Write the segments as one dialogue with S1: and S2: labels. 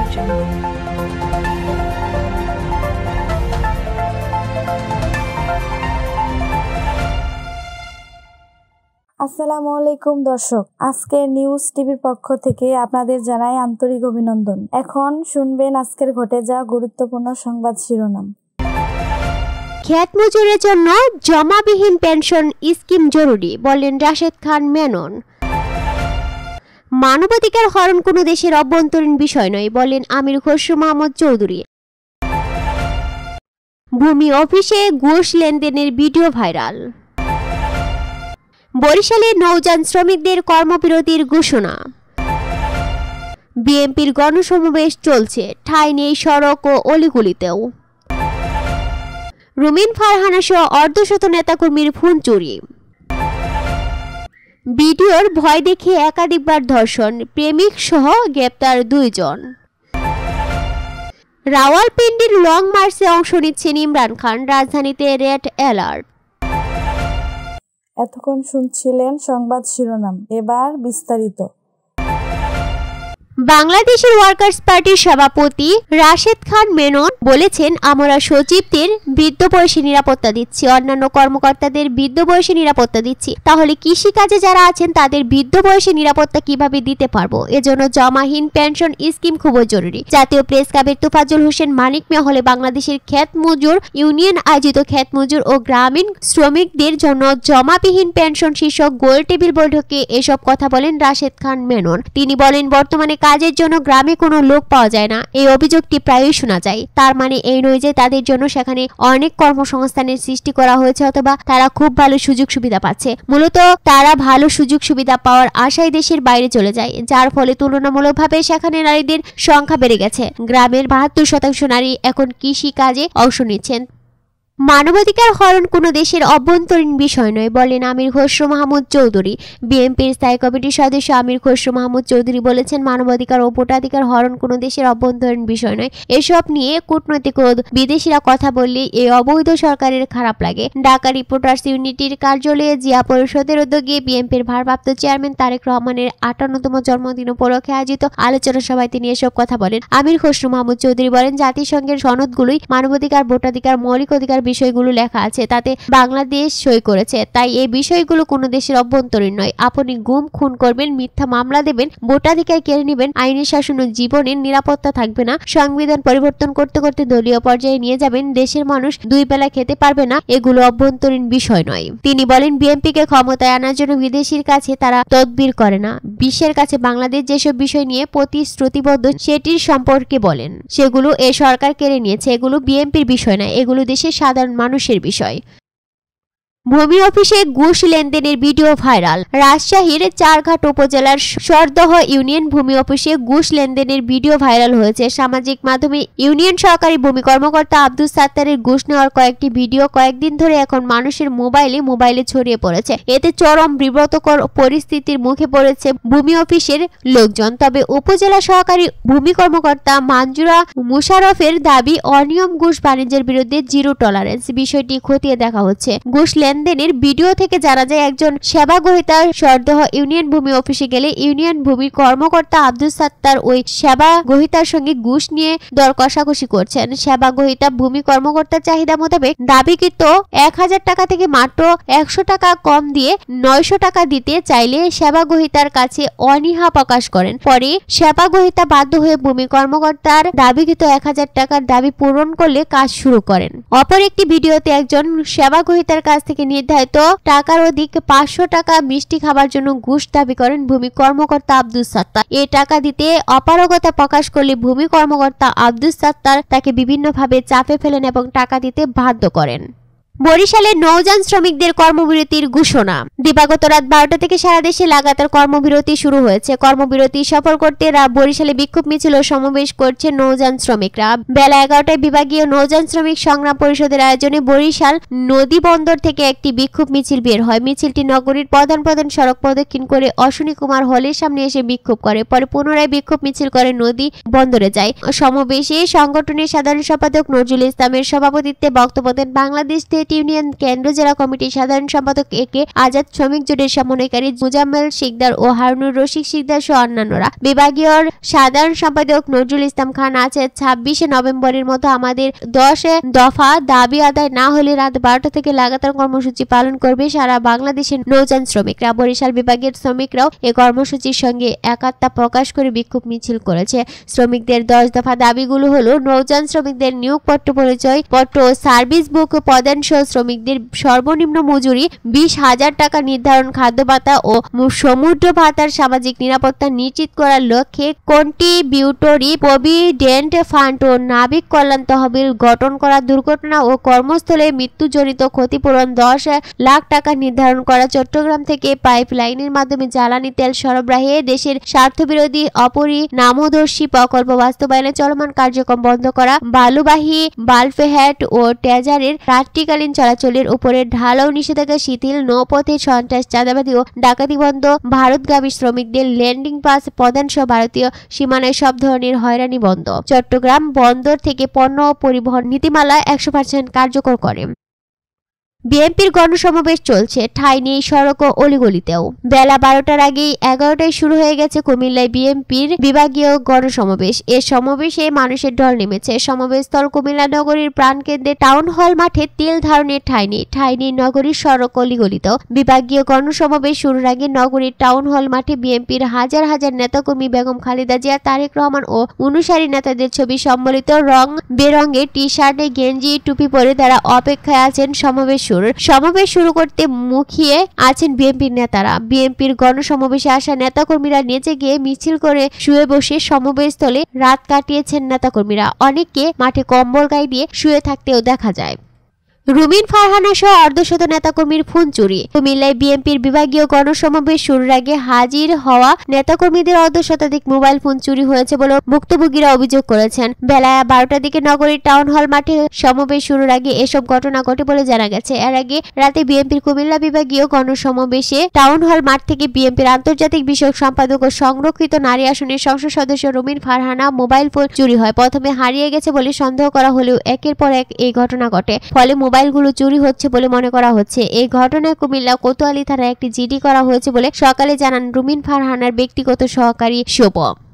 S1: আসসালামু আলাইকুম দর্শক, আজকে নিউজ টিভির পক্ষ থেকে আপনাদের জানাই আন্তরিক অভিনন্দন। এখন শুনবেন আজকের ঘটে যাওয়া গুরুত্বপূর্ণ সংবাদ শিরোনাম।
S2: খ্যাত মজুরের জন্য জমাবিহীন পেনশন স্কিম জরুরি, বললেন রাশেদ খান মেনন। মানবাধিকার হরণ কোনো দেশের অভ্যন্তরীণ বিষয় নয়, বললেন আমির খসরু মাহমুদ চৌধুরী। ভূমি অফিসে ঘুষ লেনদেনের ভিডিও ভাইরাল। বরিশালে নৌযান শ্রমিকদের কর্মবিরতির ঘোষণা। বিএনপির গণসমাবেশ চলছে, ঠাঁই নেই সড়ক ও অলিগলিতেও। রুমিন ফারহানা সহ অর্ধশত নেতাকর্মীর ফোন চুরি। ভিডিওর ভয় দেখে একাধিকবার ধর্ষণ, প্রেমিক সহ গ্রেপ্তার 2 জন। রাওয়ালপিন্ডির লং মার্চে অংশ নিচ্ছেন ইমরান খান, রাজধানীতে রেড অ্যালার্ট।
S1: এতক্ষণ শুনছিলেন সংবাদ শিরোনাম, এবার বিস্তারিত।
S2: বাংলাদেশের ওয়ার্কার্স পার্টির সভাপতি রাশেদ খান মেনন বলেছেন, আমরা সচিবদের বৃদ্ধ বয়সে নিরাপত্তা দিচ্ছি, অন্যান্য কর্মকর্তাদের বৃদ্ধ বয়সে নিরাপত্তা দিচ্ছি, তাহলে কৃষিকাজে যারা আছেন তাদের বৃদ্ধ বয়সে নিরাপত্তা কিভাবে দিতে পারবো? এজন্য জমাহীন পেনশন স্কিম খুবই জরুরি। জাতীয় প্রেস ক্লাবের তোফাজ্জল হোসেন মানিক মিয়া হলে বাংলাদেশের খ্যাত মজুর ইউনিয়ন আয়োজিত খ্যাত মজুর ও গ্রামীণ শ্রমিকদের জন্য জমাবিহীন পেনশন শীর্ষক গোল টেবিল বৈঠকে এসব কথা বলেন রাশেদ খান মেনন। তিনি বলেন, বর্তমানে কাজের জন্য গ্রামে কোনো লোক পাওয়া যায় না, এই অভিযোগটি প্রায়ই শোনা যায়। তার মানে এই নয় যে তাদের জন্য সেখানে অনেক কর্মসংস্থানের সৃষ্টি করা হয়েছে অথবা তারা খুব ভালো সুযোগ সুবিধা পাচ্ছে। মূলত তারা ভালো সুযোগ সুবিধা পাওয়ার আশায় দেশের বাইরে চলে যায়, যার ফলে তুলনামূলকভাবে সেখানে নারীদের সংখ্যা বেড়ে গেছে। গ্রামের 72% নারী এখন কৃষি কাজে অংশ নিচ্ছেন। মানবাধিকার হরণ কোনো দেশের অভ্যন্তরীণ বিষয় নয়, বলেন আমির খসরু মাহমুদ চৌধুরী। বিএনপির স্থায়ী কমিটির সদস্য আমির খসরু মাহমুদ চৌধুরী বলেছেন, মানবাধিকার ও ভোটাধিকার হরণ কোনো দেশের অভ্যন্তরীণ বিষয় নয়। এসব নিয়ে কূটনৈতিক ও বিদেশিরা কথা বললে এই অবৈধ সরকারের খারাপ লাগে। ঢাকা রিপোর্টার্স ইউনিটির কার্যালয়ে জিয়া পরিষদের উদ্যোগে বিএনপির ভারপ্রাপ্ত চেয়ারম্যান তারেক রহমানের 58তম জন্মদিন উপলক্ষে আয়োজিত আলোচনা সভায় তিনি এসব কথা বলেন। আমির খসরু মাহমুদ চৌধুরী বলেন, জাতিসংঘের সনদগুলোই মানবাধিকার, ভোটাধিকার, মৌলিক অধিকার বিষয়গুলো লেখা আছে, তাতে বাংলাদেশ সই করেছে, তাই এই বিষয়গুলো কোনো দেশের অভ্যন্তরীণ নয়। আপনি গুম খুন করবেন, মিথ্যা মামলা দেবেন, ভোটাধিকার কেড়ে নেবেন, আইনের শাসন ও জীবনের নিরাপত্তা থাকবে না, সংবিধান পরিবর্তন করতে করতে দলীয় পর্যায়ে নিয়ে যাবেন, দেশের মানুষ 2 বেলা খেতে পারবে না, এগুলো অভ্যন্তরীণ বিষয় নয়। তিনি বলেন, বিএনপিকে ক্ষমতায় আনার জন্য বিদেশির কাছে তারা তদবির করে না, বিশ্বের কাছে বাংলাদেশ যেসব বিষয় নিয়ে প্রতিশ্রুতিবদ্ধ সেটির সম্পর্কে বলেন, সেগুলো এ সরকার কেড়ে নিয়েছে, এগুলো বিএনপির বিষয় না, এগুলো দেশের সাধারণ মানুষের বিষয়। ভূমি অফিসে ঘুষ লেনদেনের ভিডিও ভাইরাল। রাজশাহীর চারঘাট উপজেলার সরদহ ইউনিয়ন ভূমি অফিসে ঘুষ লেনদেনের ভিডিও ভাইরাল হয়েছে। সামাজিক মাধ্যমে ইউনিয়ন সহকারী ভূমি কর্মকর্তা আব্দুল সাত্তারের ঘুষ নেওয়ার কয়েকটি ভিডিও কয়েকদিন ধরে এখন মানুষের মোবাইলে ছড়িয়ে পড়েছে। এতে চরম বিব্রতকর পরিস্থিতির মুখে পড়েছে ভূমি অফিসের লোকজন। তবে উপজেলা সহকারী ভূমি কর্মকর্তা মানজুরা মুশারফের দাবি, অনিয়ম ঘুষ বাণিজ্যের বিরুদ্ধে জিরো টলারেন্স। বিষয়টি খতিয়ে দেখা হচ্ছে। ঘুষ লেনদেনের ভিডিও থেকে জানা যায়, একজন সেবা গ্রহীতা সরদহ ইউনিয়ন ভূমি অফিসে গেলে ইউনিয়ন ভূমি কর্মকর্তা আব্দুল সাত্তার ওই সেবা গ্রহীতার সঙ্গে ঘুষ নিয়ে দর কষাকষি করছেন। সেবা গ্রহীতা ভূমি কর্মকর্তার চাহিদা মোতাবেক দাবিকৃত 1000 টাকা থেকে মাত্র 100 টাকা কম দিয়ে 900 টাকা দিতে চাইলে সেবা গ্রহীতার কাছে অনীহা প্রকাশ করেন। পরে সেবা গ্রহীতা বাধ্য হয়ে ভূমি কর্মকর্তার দাবিকৃত 1000 টাকার দাবি পূরণ করলে কাজ শুরু করেন। অপর একটি ভিডিওতে একজন সেবা গ্রহীতার কাছ থেকে নির্ধারিত টাকার অধিক 500 টাকা মিষ্টি খাবার জন্য ঘুষ দাবি করেন ভূমি কর্মকর্তা আব্দুল সাত্তার। এই টাকা দিতে অপারগতা প্রকাশ করলে ভূমি কর্মকর্তা আব্দুল সাত্তার তাকে বিভিন্নভাবে চাপে ফেলেন এবং টাকা দিতে বাধ্য করেন। বরিশালে নৌযান শ্রমিকদের কর্মবিরতির ঘোষণা। দিবাগত রাত 12টা থেকে সারা দেশে লাগাতার কর্মবিরতি শুরু হয়েছে। কর্মবিরতি সফল করতে বরিশালে বিক্ষোভ মিছিল ও সমাবেশ করছে নৌযান শ্রমিকরা। বেলা 11টায় বিভাগীয় নৌযান শ্রমিক সংগ্রাম পরিষদের আয়োজনে বরিশাল নদী বন্দর থেকে একটি বিক্ষোভ মিছিল বের হয়। মিছিলটি নগরীর প্রধান সড়ক প্রদক্ষিণ করে অশ্বিনী কুমার হলের সামনে এসে বিক্ষোভ করে, পরে পুনরায় বিক্ষোভ মিছিল করে নদী বন্দরে যায়। সমাবেশে সংগঠনের সাধারণ সম্পাদক নজরুল ইসলামের সভাপতিত্বে বক্তব্য দেন বাংলাদেশ ট্রেড ইউনিয়ন কেন্দ্র জেলা কমিটির সাধারণ সম্পাদক একে আজাদ, শ্রমিক জোটের সমন্বয়কারী মুজাম্মেল শিকদার ও হারুনুর রশিদ শিকদার সহ অন্যান্যরা। বিভাগীয় সাধারণ সম্পাদক নজরুল ইসলাম খান আছে 26 নভেম্বরের মতো আমাদের 10 দফা দাবি আদায় না হলে রাত 12টা থেকে লাগাতার কর্মসূচি পালন করবে সারা বাংলাদেশের নৌযান শ্রমিকরা। বরিশাল বিভাগের শ্রমিকরাও এই কর্মসূচির সঙ্গে একাত্মতা প্রকাশ করে বিক্ষোভ মিছিল করেছে। শ্রমিকদের 10 দফা দাবিগুলো হলো নৌযান শ্রমিকদের নিয়োগপত্র, পরিচয় পত্র ও সার্ভিস বুক প্রদান সহ শ্রমিকদের সর্বনিম্ন মজুরি 20,000 টাকা নির্ধারণ, খাদ্য ভাতা ও সমুদ্র ভাতার সামাজিক নিরাপত্তা নিশ্চিত করার লক্ষ্যে কন্ট্রিবিউটরি প্রভিডেন্ট ফান্ড ও নাবিক কল্যাণ তহবিল গঠন করা, দুর্ঘটনা ও কর্মস্থলে মৃত্যুজনিত ক্ষতিপূরণ 10 লাখ টাকা নির্ধারণ করা, চট্টগ্রাম থেকে পাইপলাইনের মাধ্যমে জ্বালানি তেল সরবরাহে দেশের স্বার্থবিরোধী অপরিণামদর্শী প্রকল্প বাস্তবায়নে চলমান কার্যক্রম বন্ধ করা, বালুবাহী বাল্ফহেড ও ট্রেজারের রাত্রিকালীন চলাচলের উপরে ঢালাও নিষেধাজ্ঞা শিথিল, নৌপথে সন্ত্রাস, চাঁদাবাদী ও ডাকাতি বন্ধ, ভারতগামী শ্রমিকদের ল্যান্ডিং পাস প্রদান সহ ভারতীয় সীমানায় সব ধরনের হয়রানি বন্ধ। চট্টগ্রাম বন্দর থেকে পণ্য পরিবহন নীতিমালা 100% কার্যকর করে। বিএনপির গণসমাবেশ চলছে, ঠাঁই নেই সড়ক ও অলিগলিতেও। বেলা 12টার আগেই 11টায় শুরু হয়ে গেছে কুমিল্লায় বিএনপির বিভাগীয় গণসমাবেশ। এ সমাবেশে মানুষের ঢল নেমেছে। সমাবেশস্থল কুমিল্লা নগরীর প্রাণকেন্দ্রে টাউন হল মাঠে তেল ধারণের ঠাঁই নেই নগরীর সড়ক অলিগলিতেও। বিভাগীয় গণসমাবেশ শুরুর আগে নগরীর টাউন হল মাঠে বিএনপির হাজার হাজার নেতাকর্মী, বেগম খালেদা জিয়া, তারেক রহমান ও অনুসারী নেতাদের ছবি সম্বলিত রং বেরঙের টি-শার্টে, গেঞ্জি, টুপি পরে তারা অপেক্ষায় আছেন সমাবেশ শুরু করতে মুখিয়ে আছেন বিএনপির নেতারা। বিএনপির গণসমাবেশে আসা নেতাকর্মীরা নেচে গিয়ে মিছিল করে শুয়ে বসে সমাবেশস্থলে রাত কাটিয়েছেন নেতাকর্মীরা। অনেককে মাঠে কম্বল গায়ে দিয়ে শুয়ে থাকতেও দেখা যায়। রুমিন ফারহানা সহ অর্ধশত নেতাকর্মীর ফোন চুরি। কুমিল্লায় বিএনপির বিভাগীয় গণসমাবেশ শুরুর আগে হাজির হওয়া নেতাকর্মীদের অর্ধশতাধিক মোবাইল ফোন চুরি হয়েছে বলে ভুক্তভোগীরা অভিযোগ করেছেন। বেলা 12টার দিকে নগরীর টাউন হল মাঠে সমাবেশ শুরুর আগে এসব ঘটনা ঘটে বলে জানা গেছে। এর আগে রাতে বিএনপির কুমিল্লা বিভাগীয় গণসমাবেশে টাউন হল মাঠ থেকে বিএনপির আন্তর্জাতিক বিষয়ক সম্পাদক ও সংরক্ষিত নারী আসনের সংসদ সদস্য রুমিন ফারহানা মোবাইল ফোন চুরি হয়। প্রথমে হারিয়ে গেছে বলে সন্দেহ করা হলেও একের পর এক এই ঘটনা ঘটে, ফলে মোবাইলগুলো চুরি হচ্ছে বলে মনে করা হচ্ছে। এই ঘটনায় কুমিল্লা কোতোয়ালি থানায় একটি জিডি করা হয়েছে বলে সকালে জানান রুমিন ফারহানার ব্যক্তিগত সহকারী শোভ।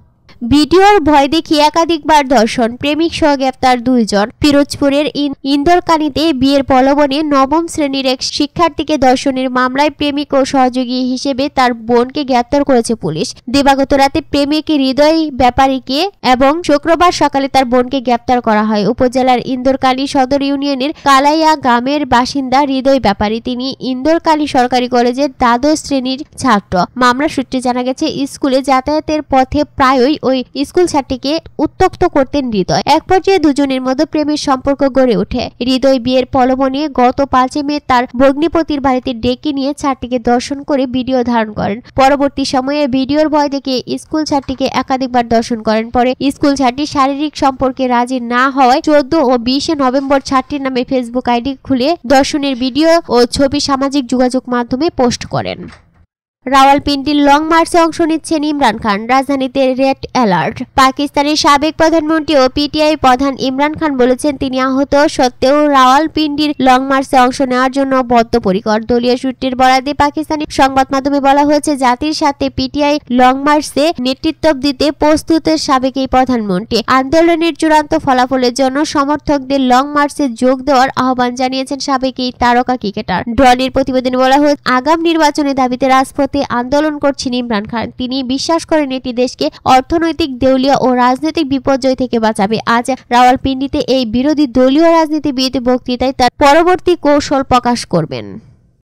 S2: ভিডিওর ভয় দেখিয়ে একাধিকবার ধর্ষণ, প্রেমিক সহ গ্রেপ্তার 2 জন। পিরোজপুরের ইন্দরকানীতে বিয়ের প্রলোভনে 9ম শ্রেণীর এক শিক্ষার্থীকে ধর্ষণের মামলায় প্রেমিক ও সহযোগী হিসেবে তার বোনকে গ্রেপ্তার করেছে পুলিশ। দিবাগত রাতে প্রেমিক হৃদয় ব্যাপারীকে এবং শুক্রবার সকালে তার বোনকে গ্রেপ্তার করা হয়। উপজেলার ইন্দরকানী সদর ইউনিয়নের কালাইয়া গ্রামের বাসিন্দা হৃদয় ব্যাপারী। তিনি ইন্দরকানী সরকারি কলেজের 12 শ্রেণীর ছাত্র। মামলা সূত্রে জানা গেছে, স্কুলে যাতায়াতের পথে প্রায়ই ওই স্কুল ছাত্রীকে উত্ত্যক্ত করতেন হৃদয়। এক পর্যায়ে দুজনের মধ্যে প্রেমের সম্পর্ক গড়ে ওঠে। হৃদয় বিয়ের প্রলোভনে গত 5 মে তার ভগ্নিপতির বাড়িতে ডেকে নিয়ে ছাত্রীকে ধর্ষণ করে ভিডিও ধারণ করেন। পরবর্তী সময়ে ভিডিওর ভয় দেখে স্কুল ছাত্রীকে একাধিকবার ধর্ষণ করেন। পরে স্কুল ছাত্রী শারীরিক সম্পর্কে রাজি না হওয়ায় 14 ও 20 নভেম্বর ছাত্রীর নামে ফেসবুক আইডি খুলে ধর্ষণের ভিডিও ও ছবি সামাজিক যোগাযোগ মাধ্যমে পোস্ট করেন। রাওয়ালপিন্ডির লং মার্চে অংশ নিচ্ছেন ইমরান খান, রাজধানীতে রেড অ্যালার্ট। পাকিস্তানের সাবেক প্রধানমন্ত্রী ও পিটিআই প্রধান ইমরান খান বলেছেন, তিনি আহত সত্ত্বেও রাওয়ালপিন্ডির লং মার্চে অংশ নেওয়ার জন্য বদ্ধপরিকর। দলীয় সূত্রের বরাতে পাকিস্তানি সংবাদ মাধ্যমে বলা হয়েছে, জাতির সাথে পিটিআই লং মার্চে নেতৃত্ব দিতে প্রস্তুত সাবেক এই প্রধানমন্ত্রী। আন্দোলনের চূড়ান্ত ফলাফলের জন্য সমর্থকদের লং মার্চে যোগ দেওয়ার আহ্বান জানিয়েছেন সাবেক এই তারকা ক্রিকেটার। ডনের প্রতিবেদনে বলা হয়েছে, আগাম নির্বাচনের দাবিতে রাজপথে আন্দোলন করছেন ইমরান খান। তিনি বিশ্বাস করেন এটি দেশকে অর্থনৈতিক, দেউলিয়া ও রাজনৈতিক বিপর্যয় থেকে বাঁচাবে। আজ রাওয়ালপিন্ডিতে এই বিরোধী দলীয় রাজনীতিবিদ বক্তৃতায় তার পরবর্তী কৌশল প্রকাশ করবেন।